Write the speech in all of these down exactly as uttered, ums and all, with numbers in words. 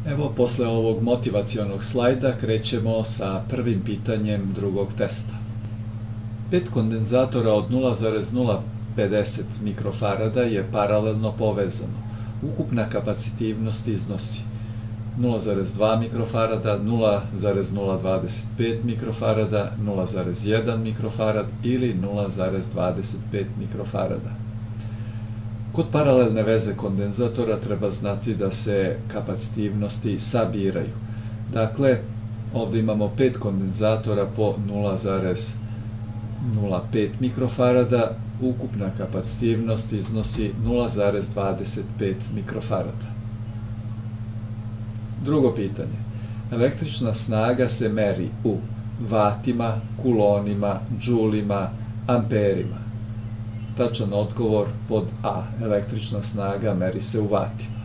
Evo, posle ovog motivacionog slajda krećemo sa prvim pitanjem drugog testa. Pet kondenzatora od nula zarez nula pedeset mikrofarada je paralelno povezano. Ukupna kapacitivnost iznosi nula zarez dva mikrofarada, nula zarez nula dvadeset pet mikrofarada, nula zarez jedan mikrofarad ili nula zarez dvadeset pet mikrofarada. Kod paralelne veze kondenzatora treba znati da se kapacitivnosti sabiraju. Dakle, ovdje imamo pet kondenzatora po nula zarez nula pet mikrofarada, ukupna kapacitivnost iznosi nula zarez dvadeset pet mikrofarada. Drugo pitanje. Električna snaga se meri u vatima, kulonima, džulima, amperima. Tačan odgovor pod A. Električna snaga meri se u vatima.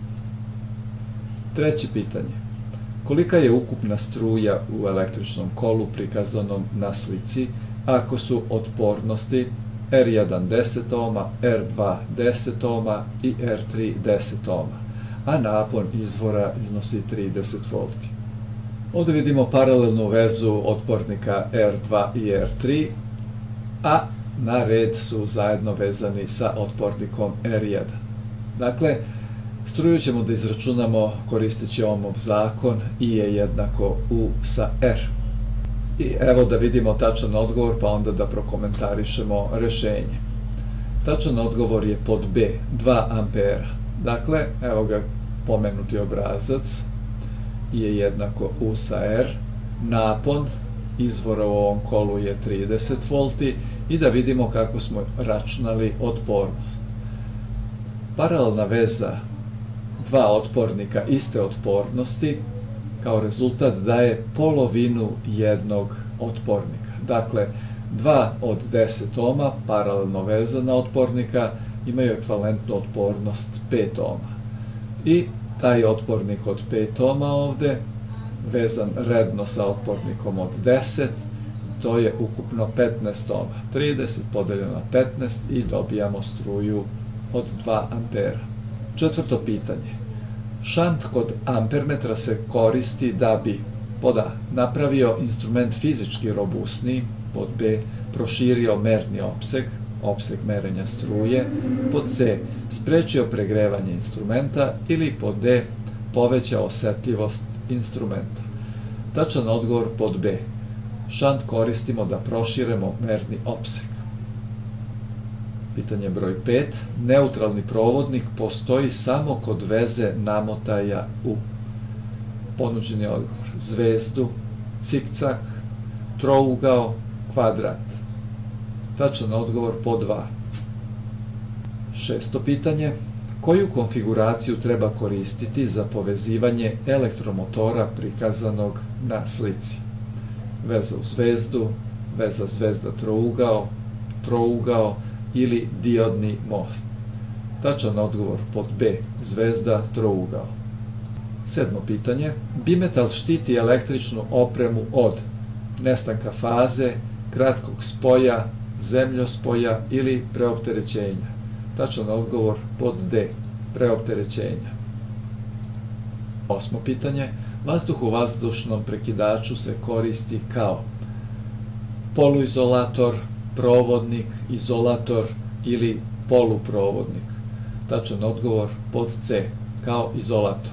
Treće pitanje. Kolika je ukupna struja u električnom kolu prikazanom na slici ako su otpornosti R jedan deset ohma, R dva deset ohma i R tri deset ohma, a napon izvora iznosi trideset volti. Ovdje vidimo paralelnu vezu otpornika R dva i R tri, a na red su zajedno vezani sa otpornikom R jedan. Dakle, struju ćemo da izračunamo koristeći Ohmov zakon, I je jednako U sa R. I evo da vidimo tačan odgovor, pa onda da prokomentarišemo rešenje. Tačan odgovor je pod B, dva ampera. Dakle, evo ga pomenuti obrazac, I je jednako U sa R, napon izvora u ovom kolu je trideset volti i da vidimo kako smo računali otpornost. Paralelna veza dva otpornika iste otpornosti kao rezultat daje polovinu jednog otpornika. Dakle, dva od deset ohma paralelno vezana otpornika imaju ekvivalentnu otpornost pet ohma. I taj otpornik od pet ohma ovde vezan redno sa otpornikom od deset, to je ukupno petnaest ohma. trideset podeljeno na petnaest i dobijamo struju od dva ampera. Četvrto pitanje. Šant kod ampermetra se koristi da bi pod A. napravio instrument fizički robusniji, pod B. proširio merni opseg, opseg merenja struje, pod C. sprečio pregrevanje instrumenta ili pod D. povećao osetljivost instrumenta. Tačan odgovor pod B. Šant koristimo da proširimo merni opseg. Pitanje broj pet. Neutralni provodnik postoji samo kod veze namotaja u. Ponuđeni odgovor. Zvezdu, cikcak, trougao, kvadrat. Tačan odgovor pod dva. Šesto pitanje. Koju konfiguraciju treba koristiti za povezivanje elektromotora prikazanog na slici? Veza u zvezdu, veza zvezda trougao, trougao ili diodni most. Tačan odgovor pod B. Zvezda trougao. Sedmo pitanje. Bimetal štiti električnu opremu od nestanka faze, kratkog spoja, zemljospoja ili preopterećenja. Tačan odgovor pod D. Preopterećenja. Osmo pitanje. Vazduh u vazdušnom prekidaču se koristi kao poluizolator, provodnik, izolator ili poluprovodnik. Tačan odgovor pod C. Kao izolator.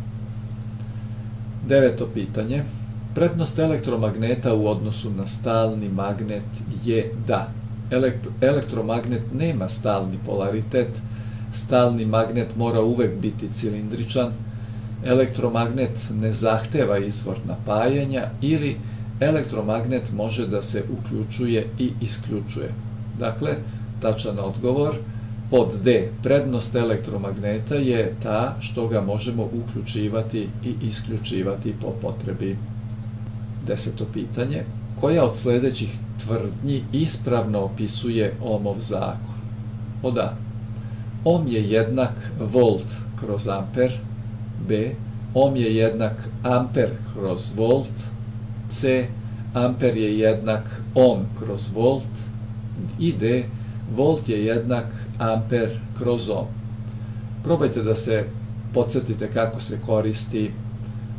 Deveto pitanje. Prednost elektromagneta u odnosu na stalni magnet je da elektromagnet nema stalni polaritet, stalni magnet mora uvek biti cilindričan, elektromagnet ne zahteva izvor napajanja ili elektromagnet može da se uključuje i isključuje. Dakle, tačan odgovor pod D. Prednost elektromagneta je ta što ga možemo uključivati i isključivati po potrebi. Deseto pitanje. Koja od sljedećih tvrdnji ispravno opisuje Ohmov zakon? Pod A. Ohm je jednak volt kroz amper. B. Ohm je jednak amper kroz volt. C. Amper je jednak ohm kroz volt. I D. Volt je jednak amper kroz ohm. Probajte da se podsjetite kako se koristi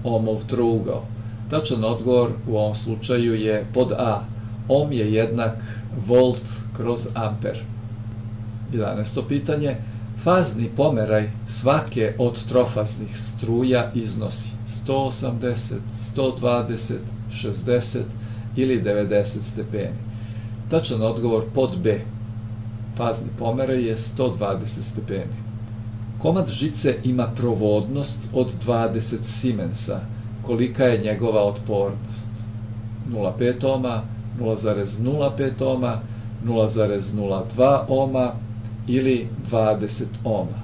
ohmov trougao. Tačan odgovor u ovom slučaju je pod A. Ohm je jednak volt kroz amper. jedanaesto pitanje. Fazni pomeraj svake od trofaznih struja iznosi sto osamdeset, sto dvadeset, šezdeset ili devedeset stepeni. Tačan odgovor pod B. Fazni pomeraj je sto dvadeset stepeni. Komad žice ima provodnost od dvadeset simensa. Kolika je njegova otpornost? nula zarez pet ohma, nula zarez nula pet ohma, nula zarez nula dva ohma ili dvadeset ohma.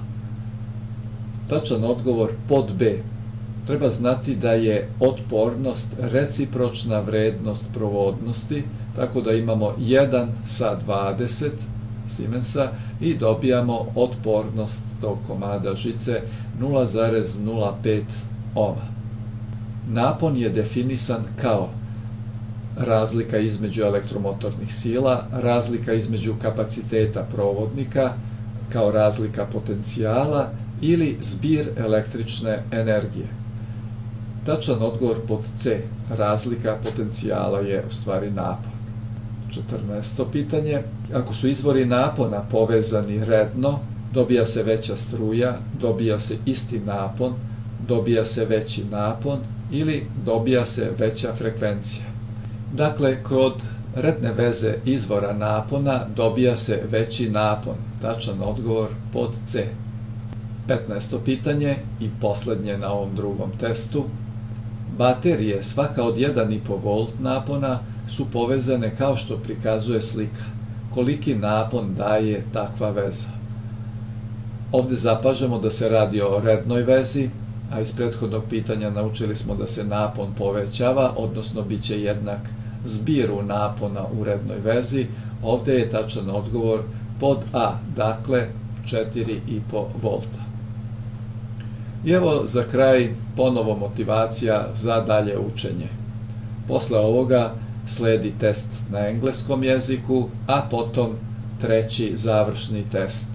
Tačan odgovor pod B. Treba znati da je otpornost recipročna vrednost provodnosti, tako da imamo jedan sa dvadeset simensa i dobijamo otpornost tog komada žice nula zarez nula pet ohma. Napon je definisan kao razlika između elektromotornih sila, razlika između kapaciteta provodnika, kao razlika potencijala ili zbir električne energije. Tačan odgovor pod C. Razlika potencijala je u stvari napon. četrnaesto pitanje. Ako su izvori napona povezani redno, dobija se veća struja, dobija se isti napon, dobija se veći napon ili dobija se veća frekvencija. Dakle, kod redne veze izvora napona dobija se veći napon. Tačan odgovor pod C. petnaesto pitanje i poslednje na ovom drugom testu. Baterije svaka od jedan i po volt napona su povezane kao što prikazuje slika. Koliki napon daje takva veza? Ovde zapažamo da se radi o rednoj vezi, a iz prethodnog pitanja naučili smo da se napon povećava, odnosno bit će jednak zbiru napona u rednoj vezi. Ovde je tačan odgovor pod A, dakle četiri i po volta. I evo za kraj ponovo motivacija za dalje učenje. Posle ovoga sledi test na engleskom jeziku, a potom treći završni test